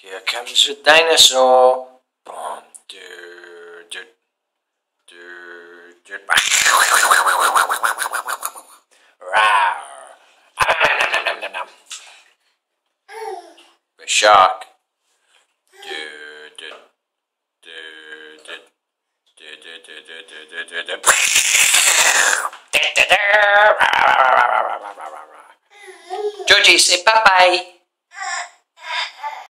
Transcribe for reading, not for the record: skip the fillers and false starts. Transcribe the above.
Here comes a dinosaur. Boom, do, do, do, do. Rawr. The shark. Do, do, do, do, do, do, do, do, do, do, do. Georgie, say bye-bye.